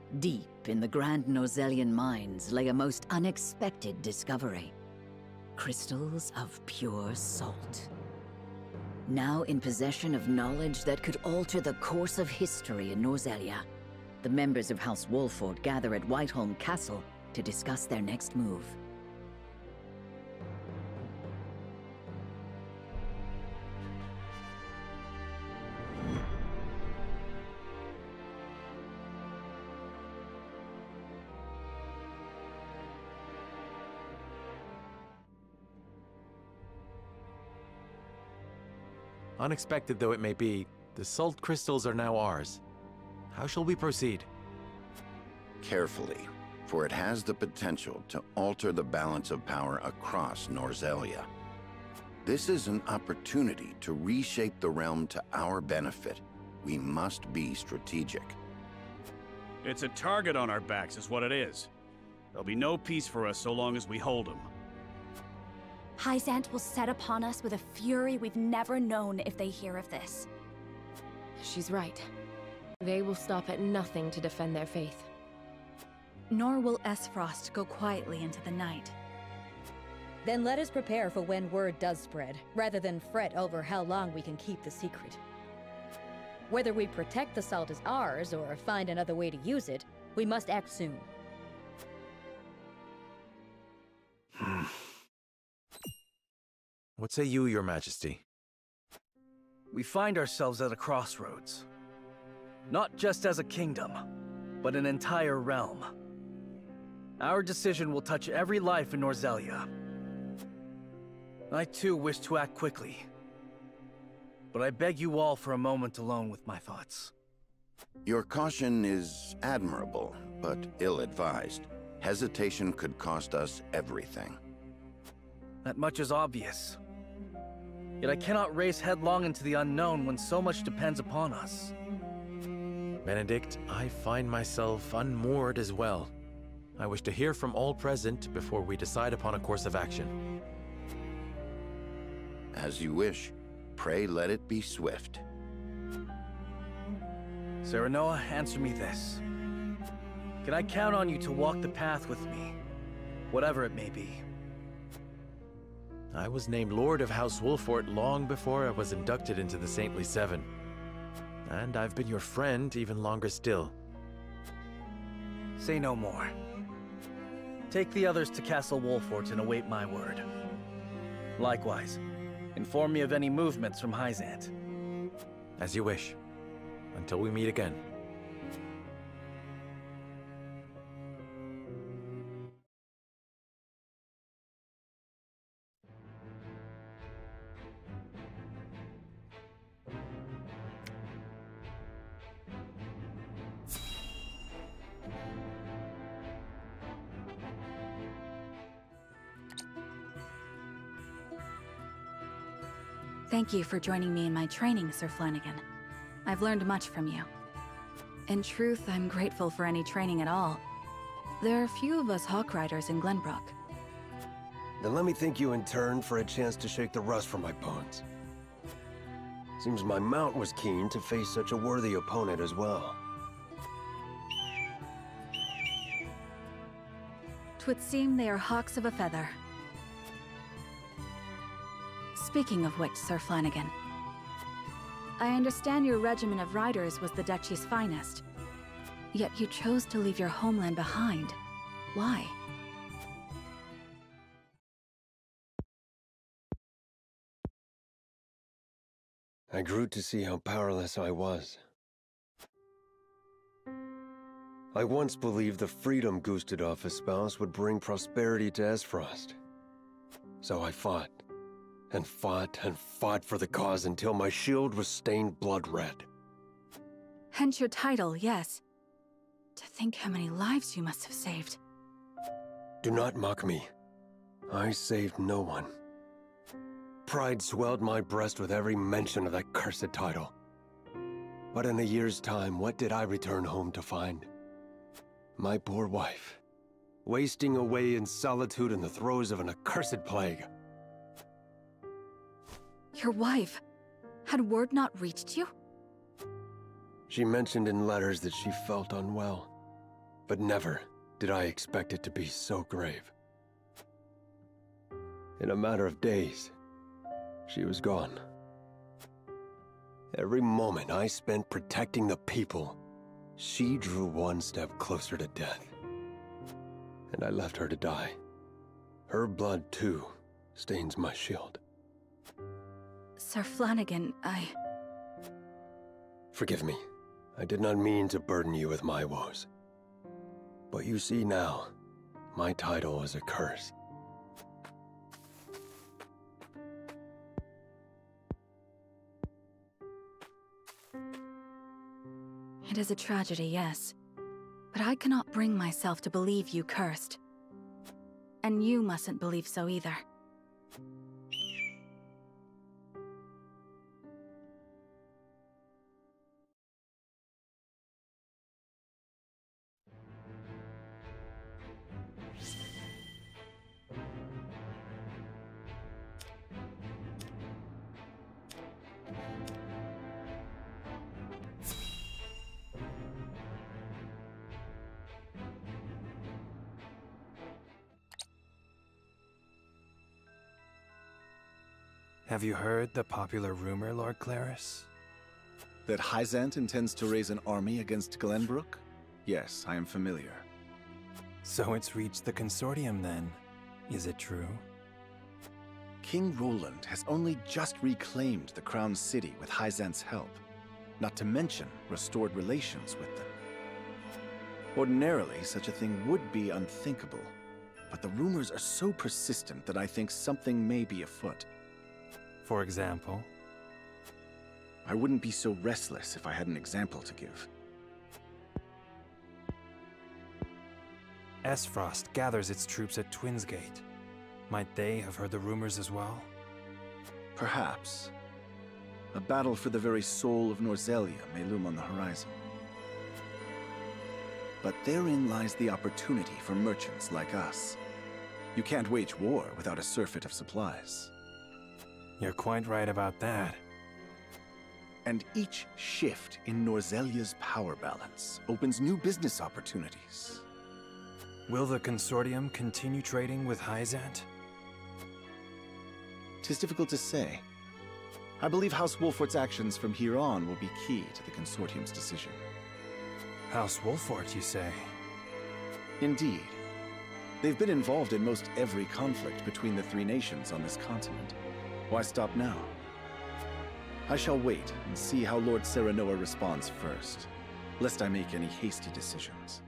Deep in the Grand Nozellian mines lay a most unexpected discovery. Crystals of pure salt. Now in possession of knowledge that could alter the course of history in Norzelia, the members of House Wolford gather at Whiteholm Castle to discuss their next move. Unexpected though it may be, the salt crystals are now ours. How shall we proceed? Carefully, for it has the potential to alter the balance of power across Norzelia. This is an opportunity to reshape the realm to our benefit. We must be strategic. It's a target on our backs is what it is. There'll be no peace for us so long as we hold him. Hyzant will set upon us with a fury we've never known if they hear of this. She's right. They will stop at nothing to defend their faith. Nor will Esfrost go quietly into the night. Then let us prepare for when word does spread, rather than fret over how long we can keep the secret. Whether we protect the salt as ours, or find another way to use it, we must act soon. What say you, Your Majesty? We find ourselves at a crossroads. Not just as a kingdom, but an entire realm. Our decision will touch every life in Norzelia. I too wish to act quickly. But I beg you all for a moment alone with my thoughts. Your caution is admirable, but ill-advised. Hesitation could cost us everything. That much is obvious. Yet I cannot race headlong into the unknown when so much depends upon us. Benedict, I find myself unmoored as well. I wish to hear from all present before we decide upon a course of action. As you wish. Pray let it be swift. Serenoa, answer me this. Can I count on you to walk the path with me, whatever it may be? I was named Lord of House Wolfort long before I was inducted into the Saintly Seven. And I've been your friend even longer still. Say no more. Take the others to Castle Wolfort and await my word. Likewise, inform me of any movements from Hyzant. As you wish. Until we meet again. Thank you for joining me in my training, Sir Flanagan. I've learned much from you. In truth, I'm grateful for any training at all. There are few of us Hawk Riders in Glenbrook. Then let me thank you in turn for a chance to shake the rust from my bones. Seems my mount was keen to face such a worthy opponent as well. 'Twould seem they are hawks of a feather. Speaking of which, Sir Flanagan, I understand your regiment of riders was the Duchy's finest. Yet you chose to leave your homeland behind. Why? I grew to see how powerless I was. I once believed the freedom Gustadolf espoused would bring prosperity to Esfrost. So I fought. And fought and fought for the cause until my shield was stained blood red. Hence your title, yes. To think how many lives you must have saved. Do not mock me. I saved no one. Pride swelled my breast with every mention of that cursed title. But in a year's time, what did I return home to find? My poor wife, wasting away in solitude in the throes of an accursed plague. Your wife? Had word not reached you? She mentioned in letters that she felt unwell. But never did I expect it to be so grave. In a matter of days, she was gone. Every moment I spent protecting the people, she drew one step closer to death. And I left her to die. Her blood, too, stains my shield. Sir Flanagan, Forgive me. I did not mean to burden you with my woes. But you see now, my title is a curse. It is a tragedy, yes. But I cannot bring myself to believe you cursed. And you mustn't believe so either. Have you heard the popular rumor, Lord Claris? That Hyzant intends to raise an army against Glenbrook? Yes, I am familiar. So it's reached the Consortium then. Is it true? King Roland has only just reclaimed the Crown City with Hyzant's help, not to mention restored relations with them. Ordinarily, such a thing would be unthinkable, but the rumors are so persistent that I think something may be afoot. For example? I wouldn't be so restless if I had an example to give. Esfrost gathers its troops at Twinsgate. Might they have heard the rumors as well? Perhaps. A battle for the very soul of Norzelia may loom on the horizon. But therein lies the opportunity for merchants like us. You can't wage war without a surfeit of supplies. You're quite right about that. And each shift in Norzelia's power balance opens new business opportunities. Will the Consortium continue trading with Hyzant? 'Tis difficult to say. I believe House Wolfort's actions from here on will be key to the Consortium's decision. House Wolfort, you say? Indeed. They've been involved in most every conflict between the three nations on this continent. Why stop now? I shall wait and see how Lord Serenoa responds first, lest I make any hasty decisions.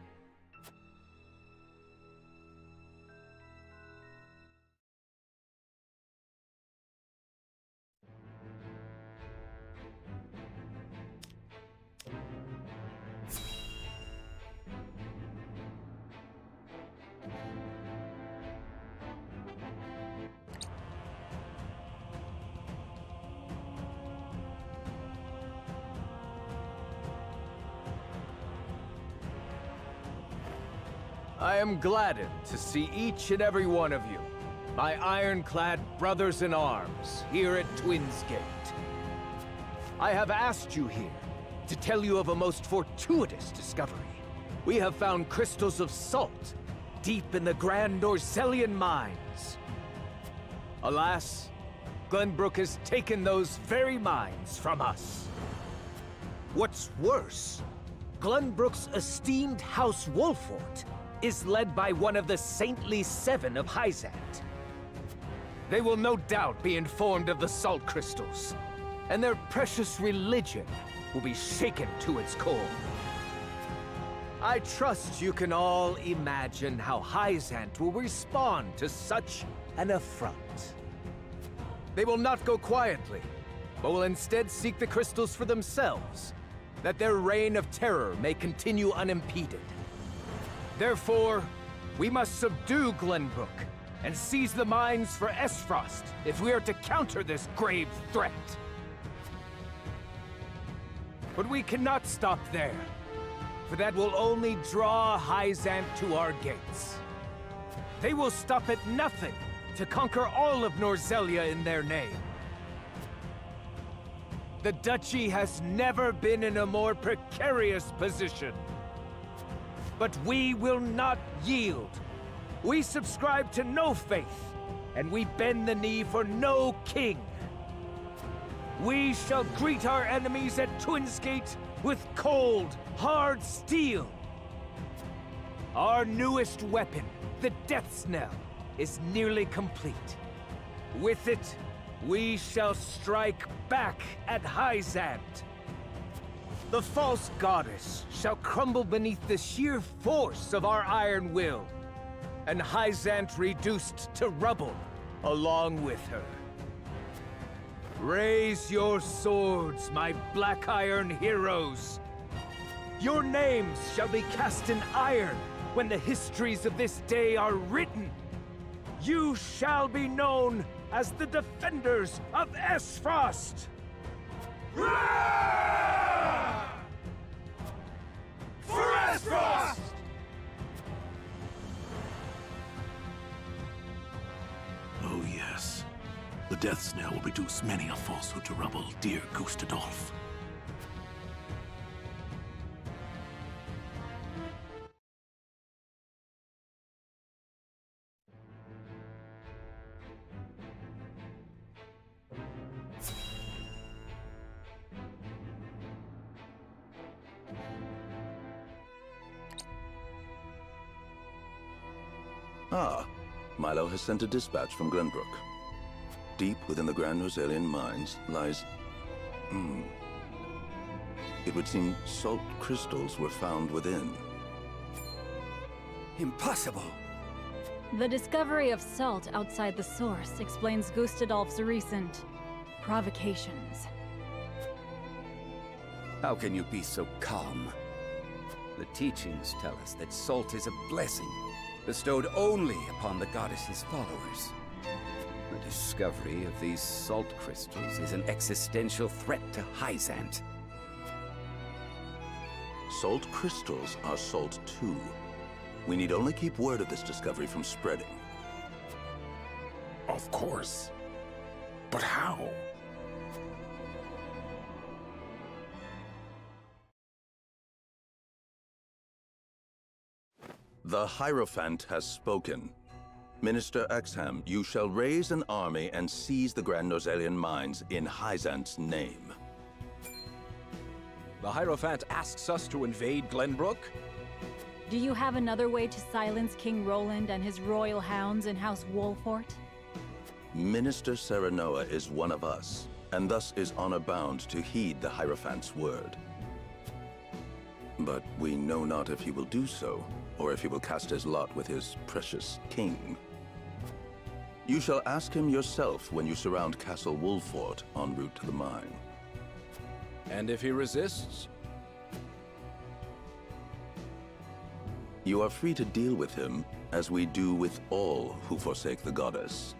I am gladdened to see each and every one of you, my ironclad brothers in arms, here at Twinsgate. I have asked you here to tell you of a most fortuitous discovery. We have found crystals of salt deep in the Grand Norzelian mines. Alas, Glenbrook has taken those very mines from us. What's worse, Glenbrook's esteemed House Wolfort is led by one of the Saintly Seven of Hyzant. They will no doubt be informed of the salt crystals, and their precious religion will be shaken to its core. I trust you can all imagine how Hyzant will respond to such an affront. They will not go quietly, but will instead seek the crystals for themselves, that their reign of terror may continue unimpeded. Therefore, we must subdue Glenbrook and seize the mines for Esfrost if we are to counter this grave threat. But we cannot stop there, for that will only draw Hyzant to our gates. They will stop at nothing to conquer all of Norzelia in their name. The Duchy has never been in a more precarious position. but we will not yield. We subscribe to no faith, and we bend the knee for no king. We shall greet our enemies at Twinsgate with cold, hard steel. Our newest weapon, the Death's Knell, is nearly complete. With it, we shall strike back at Hyzant. The false goddess shall crumble beneath the sheer force of our iron will, and Hyzant reduced to rubble along with her. Raise your swords, my black iron heroes. Your names shall be cast in iron when the histories of this day are written. You shall be known as the defenders of Esfrost! For Esfrost! Oh yes. The Death's Knell will reduce many a falsehood to rubble, dear Gustadolf. Ah, Milo has sent a dispatch from Glenbrook. Deep within the Grand Norzalian mines lies... It would seem salt crystals were found within. Impossible! The discovery of salt outside the source explains Gustadolf's recent provocations. How can you be so calm? The teachings tell us that salt is a blessing, bestowed only upon the goddess's followers. The discovery of these salt crystals is an existential threat to Hyzant. Salt crystals are salt too. We need only keep word of this discovery from spreading. Of course. But how? The Hierophant has spoken. Minister Exham, you shall raise an army and seize the Grand Norzalian mines in Hyzant's name. The Hierophant asks us to invade Glenbrook? Do you have another way to silence King Roland and his royal hounds in House Wolfort? Minister Serenoa is one of us, and thus is honor-bound to heed the Hierophant's word. But we know not if he will do so, or if he will cast his lot with his precious king. You shall ask him yourself when you surround Castle Wolfort en route to the mine. And if he resists? You are free to deal with him, as we do with all who forsake the goddess.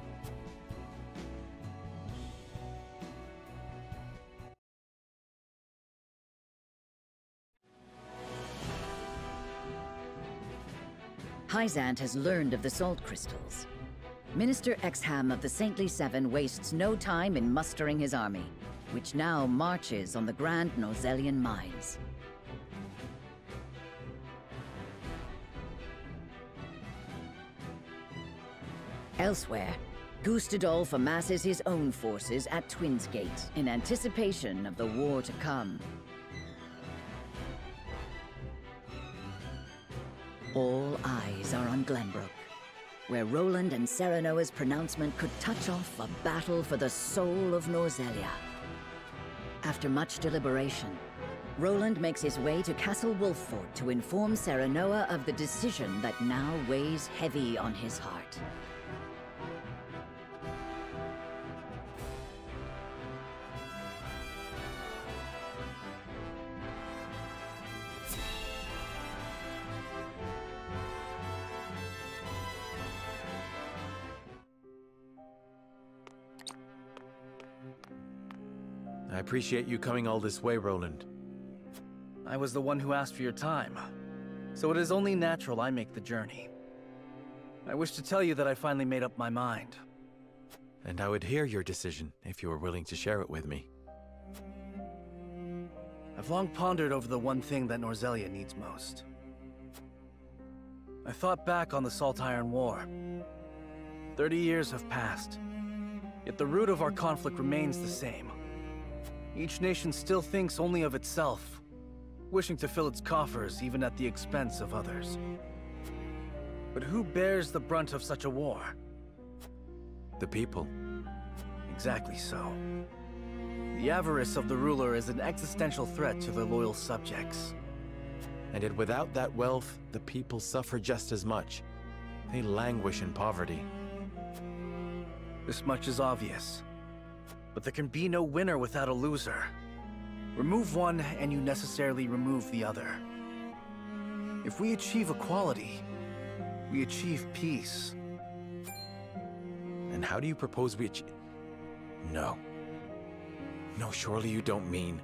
Hyzant has learned of the salt crystals. Minister Exham of the Saintly Seven wastes no time in mustering his army, which now marches on the Grand Norzalian mines. Elsewhere, Gustadolf amasses his own forces at Twinsgate in anticipation of the war to come. All eyes are on Glenbrook, where Roland and Serenoa's pronouncement could touch off a battle for the soul of Norzelia. After much deliberation, Roland makes his way to Castle Wolfort to inform Serenoa of the decision that now weighs heavy on his heart. I appreciate you coming all this way, Roland. I was the one who asked for your time, so it is only natural I make the journey. I wish to tell you that I finally made up my mind. And I would hear your decision if you were willing to share it with me. I've long pondered over the one thing that Norzelia needs most. I thought back on the Salt-Iron War. 30 years have passed, yet the root of our conflict remains the same. Each nation still thinks only of itself, wishing to fill its coffers even at the expense of others. But who bears the brunt of such a war? The people. Exactly so. The avarice of the ruler is an existential threat to their loyal subjects. And yet without that wealth, the people suffer just as much. They languish in poverty. This much is obvious. But there can be no winner without a loser. Remove one, and you necessarily remove the other. If we achieve equality, we achieve peace. And how do you propose we achieve... No. No, surely you don't mean...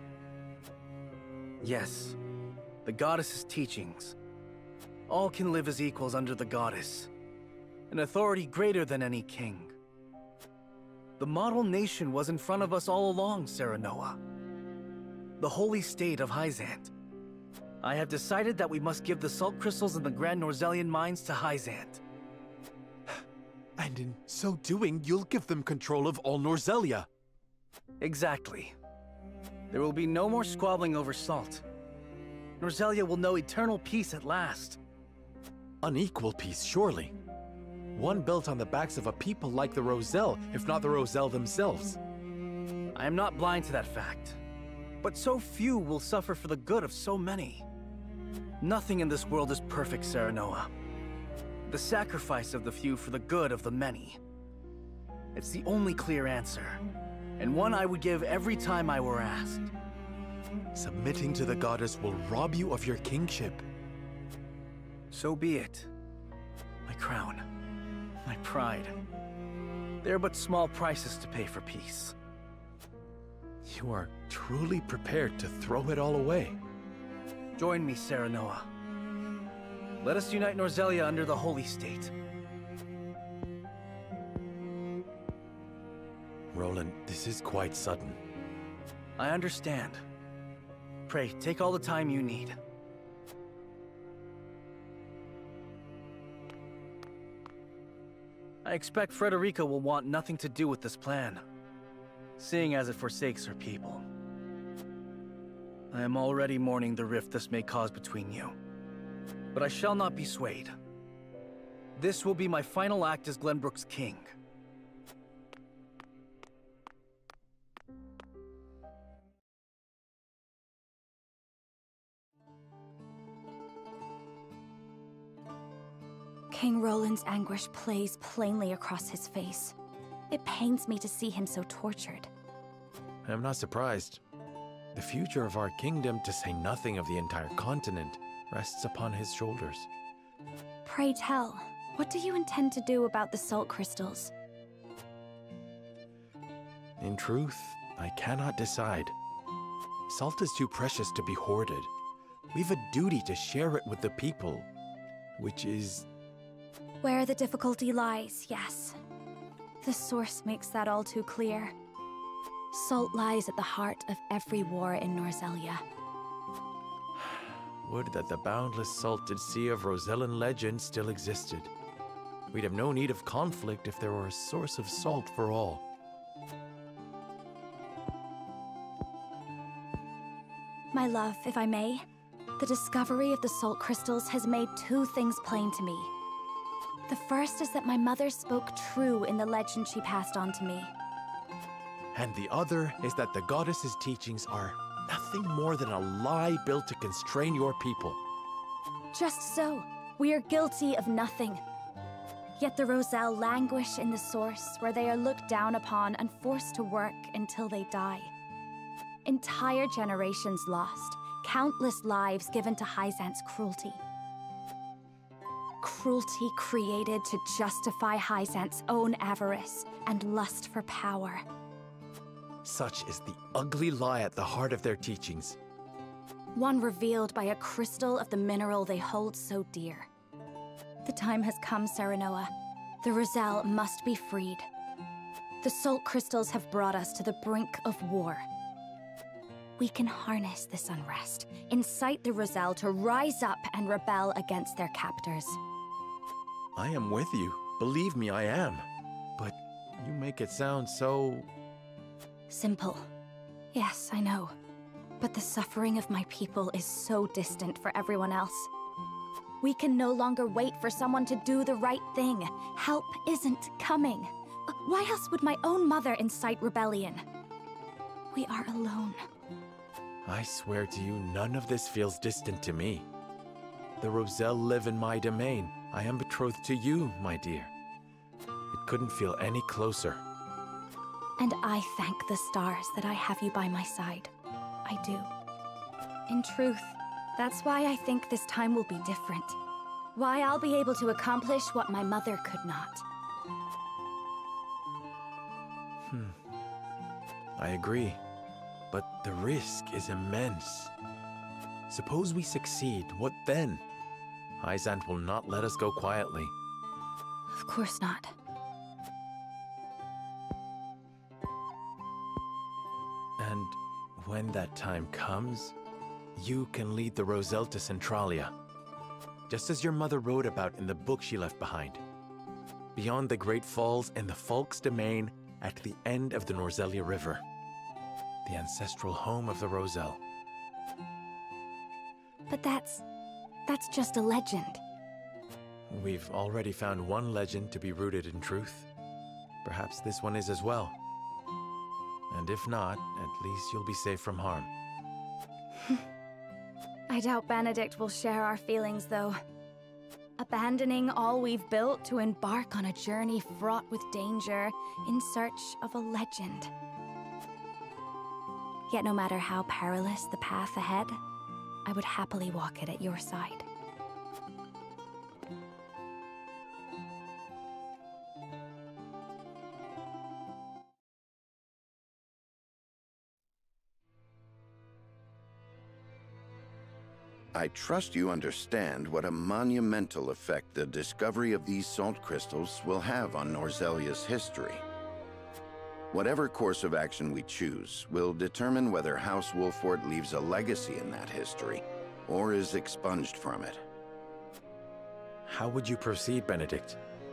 Yes. The goddess's teachings. All can live as equals under the goddess. An authority greater than any king. The model nation was in front of us all along, Serenoa. The holy state of Hyzant. I have decided that we must give the salt crystals in the Grand Norzelian mines to Hyzant. And in so doing, you'll give them control of all Norzelia. Exactly. There will be no more squabbling over salt. Norzelia will know eternal peace at last. Unequal peace, surely. One built on the backs of a people like the Roselle, if not the Roselle themselves. I am not blind to that fact. But so few will suffer for the good of so many. Nothing in this world is perfect, Serenoa. The sacrifice of the few for the good of the many. It's the only clear answer, and one I would give every time I were asked. Submitting to the goddess will rob you of your kingship. So be it. My crown, my pride. They are but small prices to pay for peace. You are truly prepared to throw it all away. Join me, Serenoa. Let us unite Norzelia under the Holy State. Roland, this is quite sudden. I understand. Pray, take all the time you need. I expect Frederica will want nothing to do with this plan, seeing as it forsakes her people. I am already mourning the rift this may cause between you, but I shall not be swayed. This will be my final act as Glenbrook's king. King Roland's anguish plays plainly across his face. It pains me to see him so tortured. I'm not surprised. The future of our kingdom, to say nothing of the entire continent, rests upon his shoulders. Pray tell, what do you intend to do about the salt crystals? In truth, I cannot decide. Salt is too precious to be hoarded. We've a duty to share it with the people, which is... Where the difficulty lies, yes. The source makes that all too clear. Salt lies at the heart of every war in Norzelia. Would that the boundless salted sea of Rosellan legend still existed. We'd have no need of conflict if there were a source of salt for all. My love, if I may, the discovery of the salt crystals has made two things plain to me. The first is that my mother spoke true in the legend she passed on to me. And the other is that the goddess's teachings are nothing more than a lie built to constrain your people. Just so. We are guilty of nothing. Yet the Roselle languish in the source, where they are looked down upon and forced to work until they die. Entire generations lost, countless lives given to Hyzant's cruelty. Cruelty created to justify Hyzant's own avarice and lust for power. Such is the ugly lie at the heart of their teachings. One revealed by a crystal of the mineral they hold so dear. The time has come, Serenoa. The Roselle must be freed. The salt crystals have brought us to the brink of war. We can harness this unrest, incite the Roselle to rise up and rebel against their captors. I am with you. Believe me, I am. But you make it sound so... Simple. Yes, I know. But the suffering of my people is so distant for everyone else. We can no longer wait for someone to do the right thing. Help isn't coming. Why else would my own mother incite rebellion? We are alone. I swear to you, none of this feels distant to me. The Roselle live in my domain. I am betrothed to you, my dear. It couldn't feel any closer. And I thank the stars that I have you by my side. I do. In truth, that's why I think this time will be different. Why I'll be able to accomplish what my mother could not. I agree. But the risk is immense. Suppose we succeed, what then? Hyzant will not let us go quietly. Of course not. And when that time comes, you can lead the Roselle to Centralia. Just as your mother wrote about in the book she left behind. Beyond the Great Falls and the Falk's domain at the end of the Norzelia River. The ancestral home of the Roselle. But that's just a legend. We've already found one legend to be rooted in truth. Perhaps this one is as well. And if not, at least you'll be safe from harm. I doubt Benedict will share our feelings, though. Abandoning all we've built to embark on a journey fraught with danger in search of a legend. Yet no matter how perilous the path ahead, I would happily walk it at your side. I trust you understand what a monumental effect the discovery of these salt crystals will have on Norzelia's history. Whatever course of action we choose will determine whether House Wolffort leaves a legacy in that history, or is expunged from it. How would you proceed, Benedict?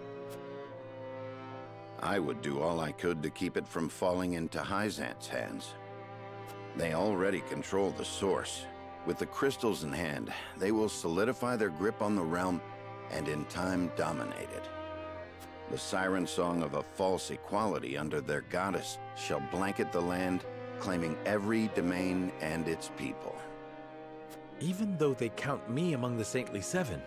I would do all I could to keep it from falling into Hyzant's hands. They already control the source. With the crystals in hand, they will solidify their grip on the realm and in time dominate it. The siren song of a false equality under their goddess shall blanket the land, claiming every domain and its people. Even though they count me among the Saintly Seven?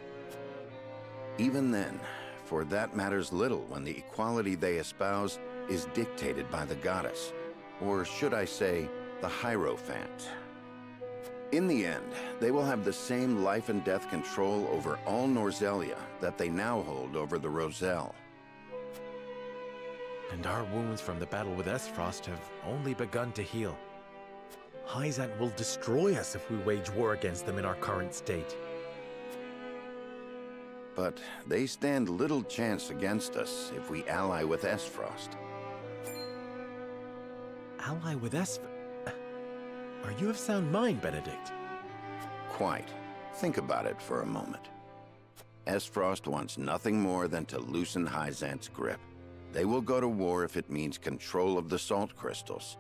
Even then, for that matters little when the equality they espouse is dictated by the goddess, or should I say, the Hierophant. In the end, they will have the same life and death control over all Norzelia that they now hold over the Roselle. And our wounds from the battle with Esfrost have only begun to heal. Hyzant will destroy us if we wage war against them in our current state. But they stand little chance against us if we ally with Esfrost. Ally with Esfrost? Are you of sound mind, Benedict? Quite. Think about it for a moment. Esfrost wants nothing more than to loosen Hyzant's grip. They will go to war if it means control of the salt crystals.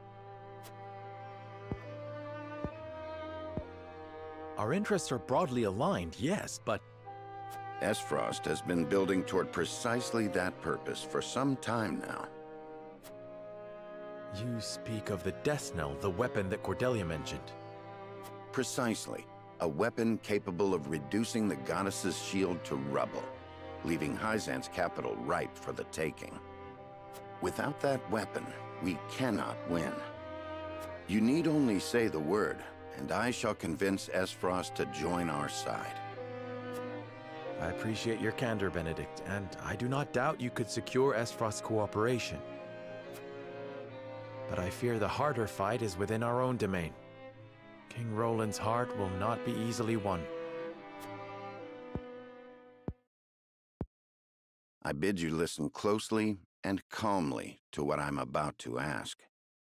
Our interests are broadly aligned, yes, but... Esfrost has been building toward precisely that purpose for some time now. You speak of the Death Knell, the weapon that Cordelia mentioned. Precisely. A weapon capable of reducing the goddess's shield to rubble, leaving Hyzant's capital ripe for the taking. Without that weapon, we cannot win. You need only say the word, and I shall convince Esfrost to join our side. I appreciate your candor, Benedict, and I do not doubt you could secure Esfrost's cooperation. But I fear the harder fight is within our own domain. King Roland's heart will not be easily won. I bid you listen closely and calmly to what I'm about to ask.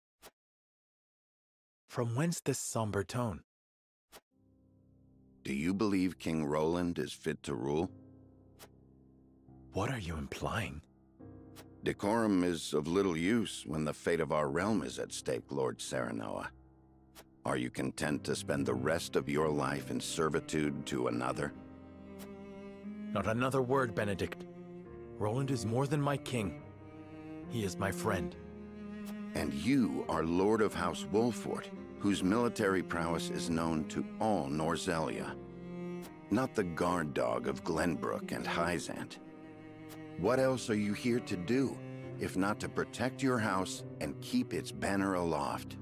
From whence this somber tone? Do you believe King Roland is fit to rule? What are you implying? Decorum is of little use when the fate of our realm is at stake, Lord Serenoa. Are you content to spend the rest of your life in servitude to another? Not another word, Benedict. Roland is more than my king. He is my friend. And you are Lord of House Wolfort, whose military prowess is known to all Norzelia. Not the guard dog of Glenbrook and Hyzant. What else are you here to do, if not to protect your house and keep its banner aloft?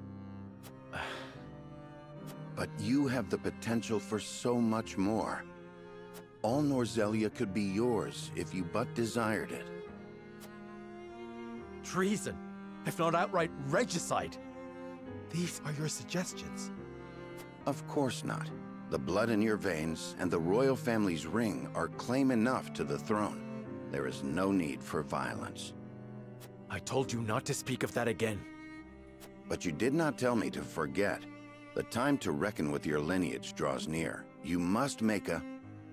But you have the potential for so much more. All Norzelia could be yours if you but desired it. Treason, if not outright regicide. These are your suggestions. Of course not. The blood in your veins and the royal family's ring are claim enough to the throne. There is no need for violence. I told you not to speak of that again. But you did not tell me to forget. The time to reckon with your lineage draws near. You must make a...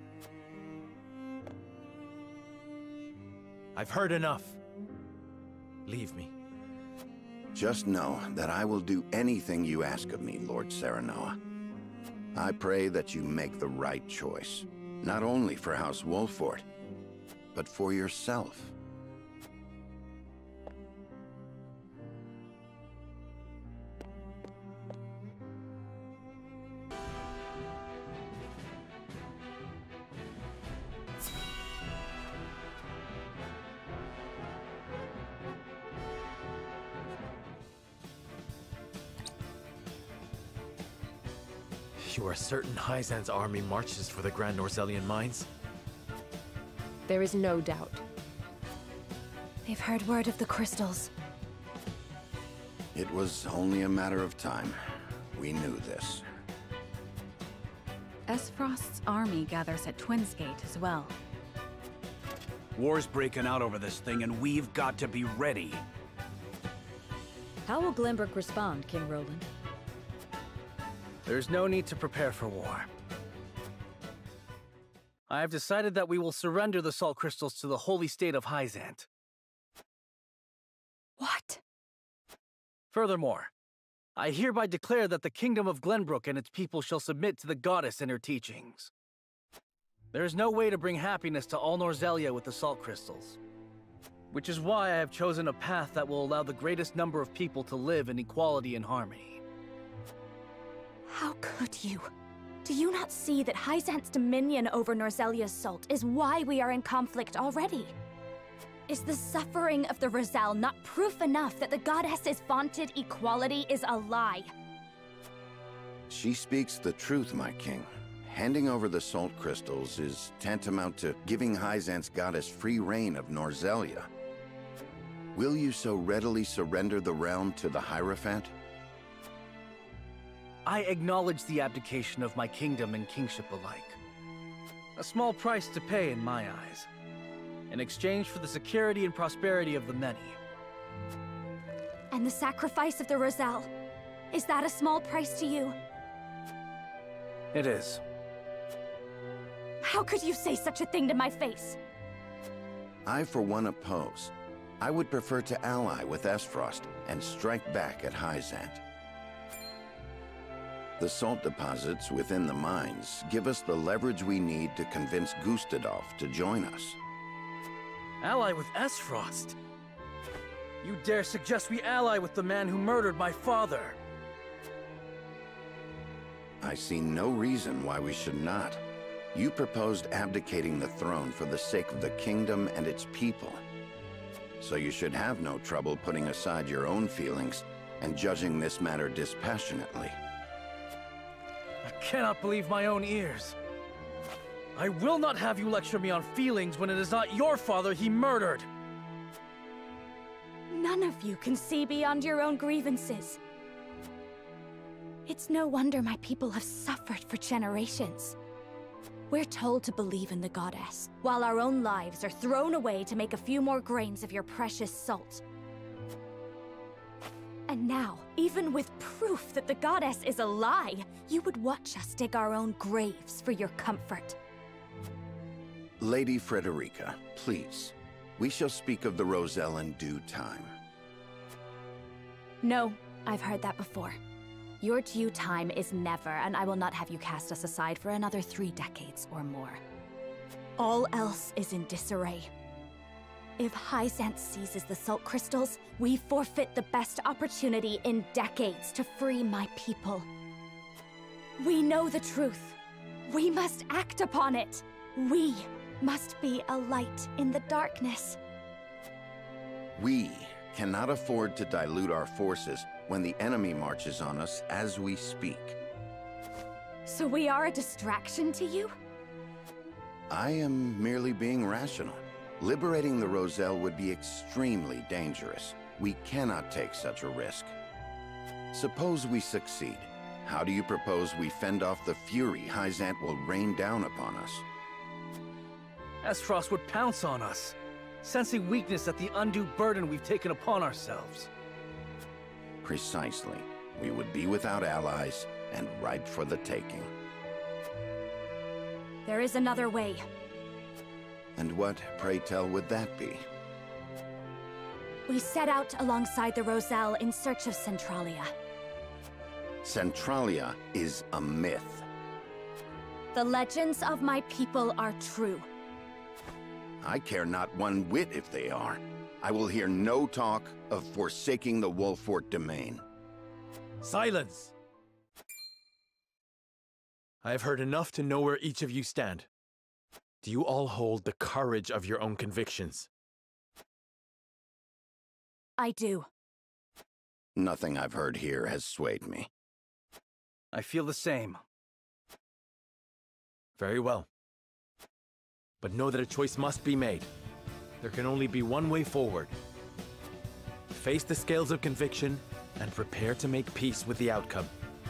I've heard enough. Leave me. Just know that I will do anything you ask of me, Lord Serenoa. I pray that you make the right choice, not only for House Wolfort, but for yourself. You are certain Hyzant's army marches for the Grand Norzelian mines? There is no doubt. They've heard word of the crystals. It was only a matter of time. We knew this. Esfrost's army gathers at Twinsgate as well. War's breaking out over this thing, and we've got to be ready. How will Glenbrook respond, King Roland? There's no need to prepare for war. I have decided that we will surrender the salt crystals to the holy state of Hyzant. What? Furthermore, I hereby declare that the kingdom of Glenbrook and its people shall submit to the goddess and her teachings. There is no way to bring happiness to all Norzelia with the salt crystals, which is why I have chosen a path that will allow the greatest number of people to live in equality and harmony. How could you? Do you not see that Hyzant's dominion over Norzelia's salt is why we are in conflict already? Is the suffering of the Rosal not proof enough that the goddess's vaunted equality is a lie? She speaks the truth, my king. Handing over the salt crystals is tantamount to giving Hyzant's goddess free reign of Norzelia. Will you so readily surrender the realm to the Hierophant? I acknowledge the abdication of my kingdom and kingship alike. A small price to pay in my eyes, in exchange for the security and prosperity of the many. And the sacrifice of the Rosal, is that a small price to you? It is. How could you say such a thing to my face? I, for one, oppose. I would prefer to ally with Esfrost and strike back at Hyzant. The salt deposits within the mines give us the leverage we need to convince Gustadolf to join us. Ally with Esfrost? You dare suggest we ally with the man who murdered my father? I see no reason why we should not. You proposed abdicating the throne for the sake of the kingdom and its people. So you should have no trouble putting aside your own feelings and judging this matter dispassionately. I cannot believe my own ears. I will not have you lecture me on feelings when it is not your father he murdered. None of you can see beyond your own grievances. It's no wonder my people have suffered for generations. We're told to believe in the goddess, while our own lives are thrown away to make a few more grains of your precious salt. And now, even with proof that the goddess is a lie, you would watch us dig our own graves for your comfort. Lady Frederica, please. We shall speak of the Roselle in due time. No, I've heard that before. Your due time is never, and I will not have you cast us aside for another 3 decades or more. All else is in disarray. If Hyzant seizes the Salt Crystals, we forfeit the best opportunity in decades to free my people. We know the truth. We must act upon it. We must be a light in the darkness. We cannot afford to dilute our forces when the enemy marches on us as we speak. So we are a distraction to you? I am merely being rational. Liberating the Roselle would be extremely dangerous. We cannot take such a risk. Suppose we succeed. How do you propose we fend off the fury Hyzant will rain down upon us? Aesfrost would pounce on us, sensing weakness at the undue burden we've taken upon ourselves. Precisely. We would be without allies and ripe for the taking. There is another way. And what, pray tell, would that be? We set out alongside the Roselle in search of Centralia. Centralia is a myth. The legends of my people are true. I care not one whit if they are. I will hear no talk of forsaking the Wolfort domain. Silence! I have heard enough to know where each of you stand. Do you all hold the courage of your own convictions? I do. Nothing I've heard here has swayed me. I feel the same. Very well. But know that a choice must be made. There can only be one way forward. Face the scales of conviction and prepare to make peace with the outcome.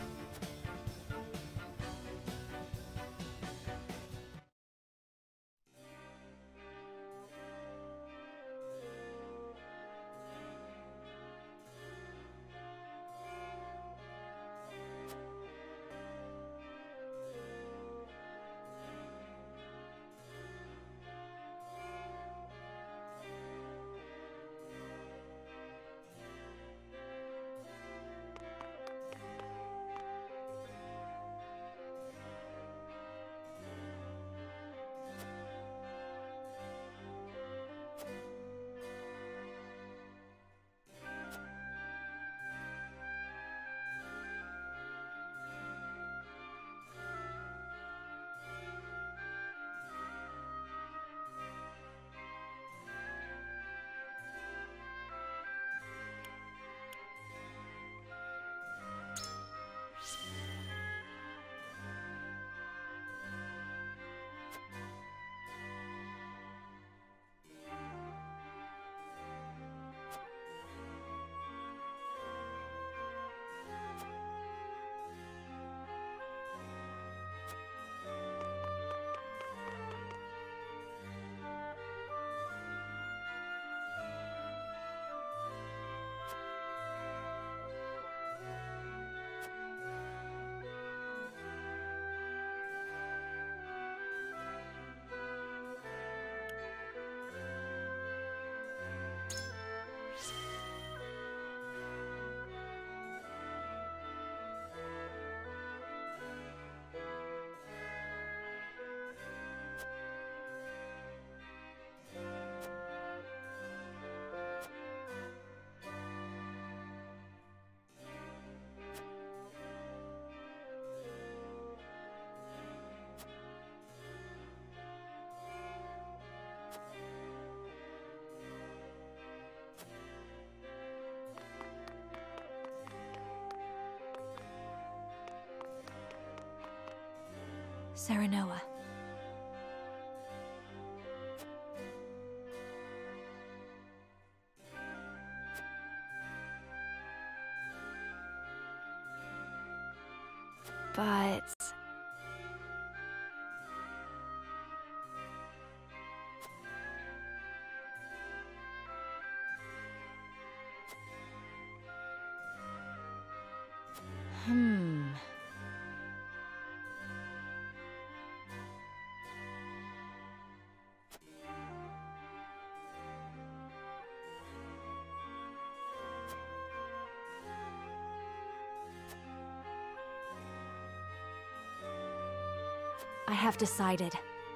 Serenoa. But... I have decided.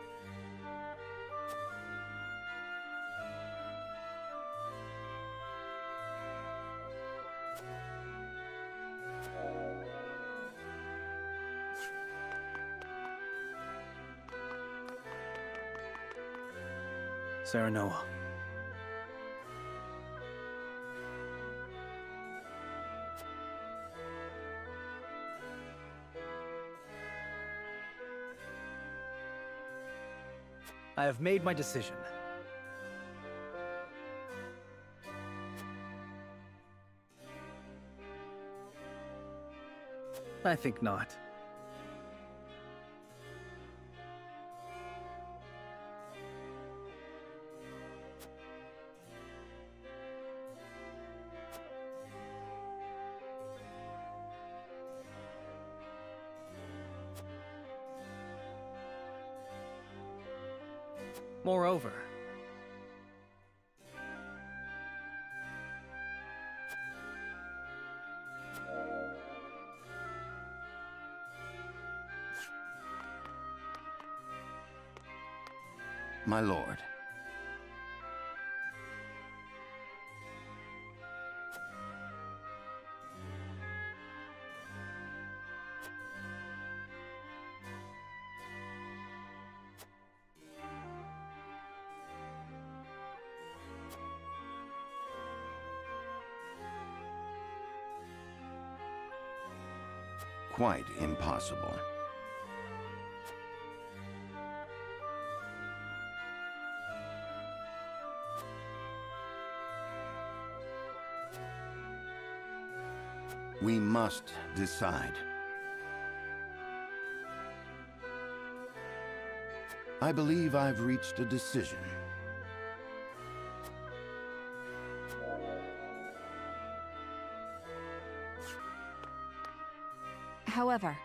Serenoa. I have made my decision. I think not. Moreover, My lord. Quite impossible. We must decide. I believe I've reached a decision. However,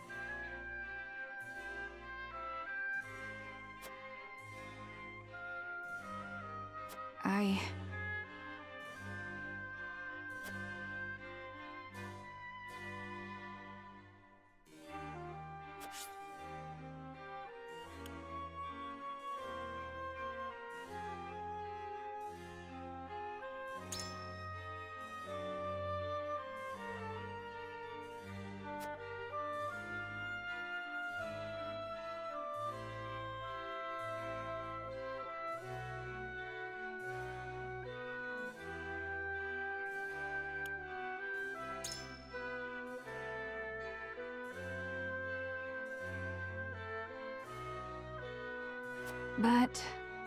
but...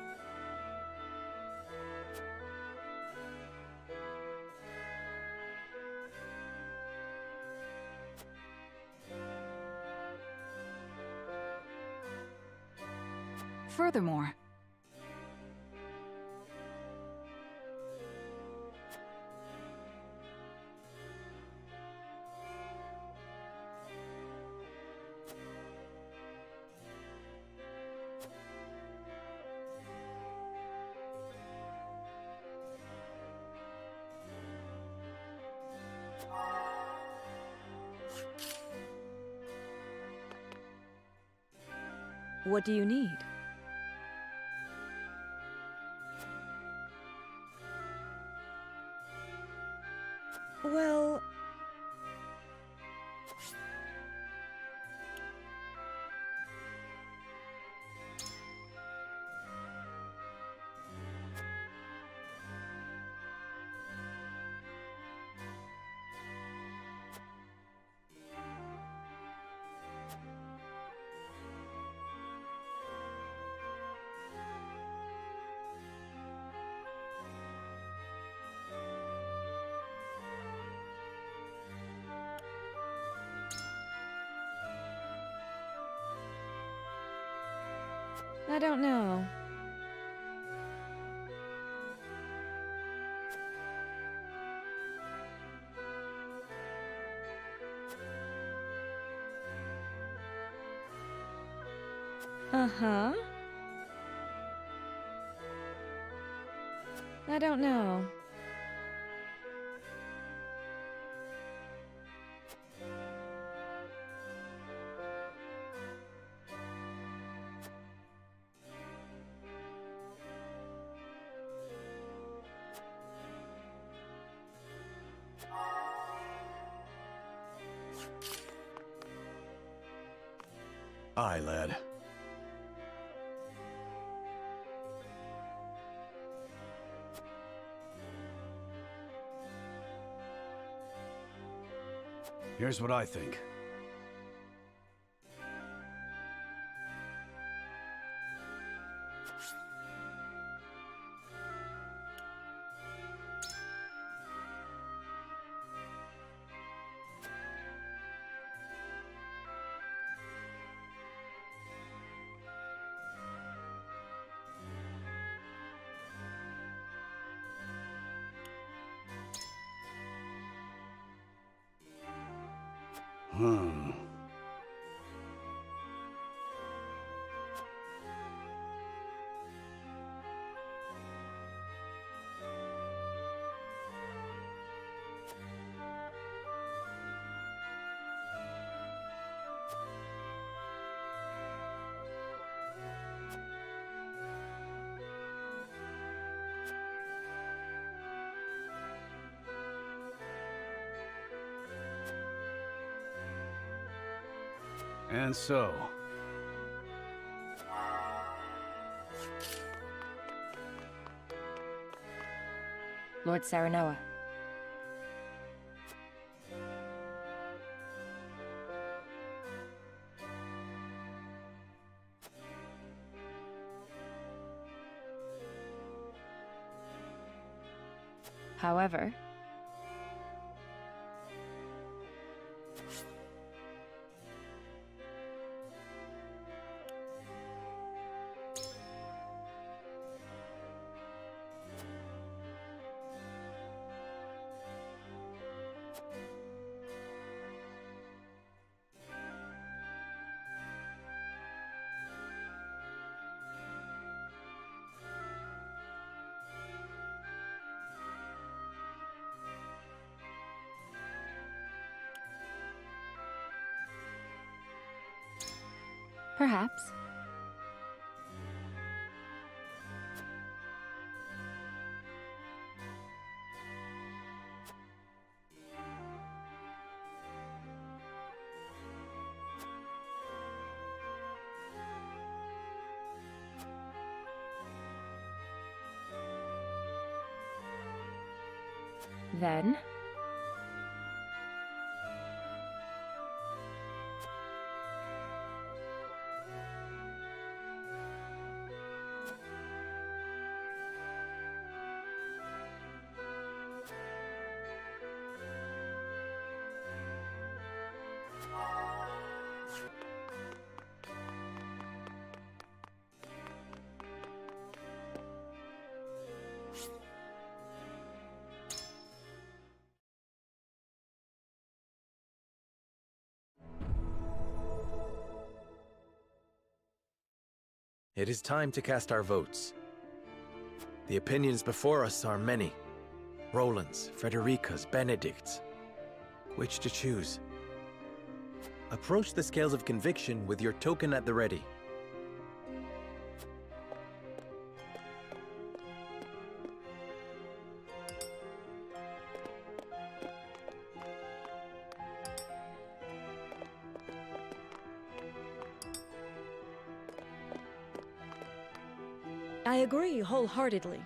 Furthermore, what do you need? Well... I don't know. Uh-huh. I don't know. Aye, lad. Here's what I think. And so... Lord Saranoa. However... Perhaps. Then... It is time to cast our votes. The opinions before us are many. Roland's, Frederica's, Benedict's. Which to choose? Approach the scales of conviction with your token at the ready. I agree wholeheartedly.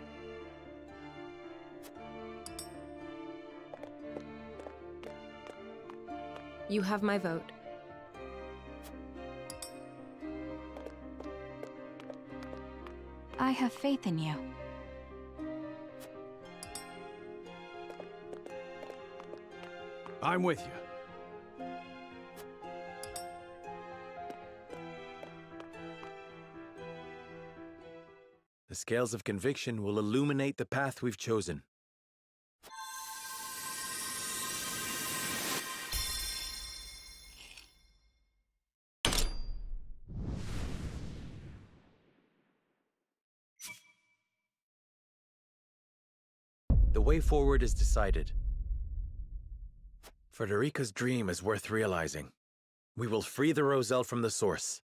You have my vote. I have faith in you. I'm with you. The scales of conviction will illuminate the path we've chosen. The way forward is decided. Frederica's dream is worth realizing. We will free the Roselle from the source.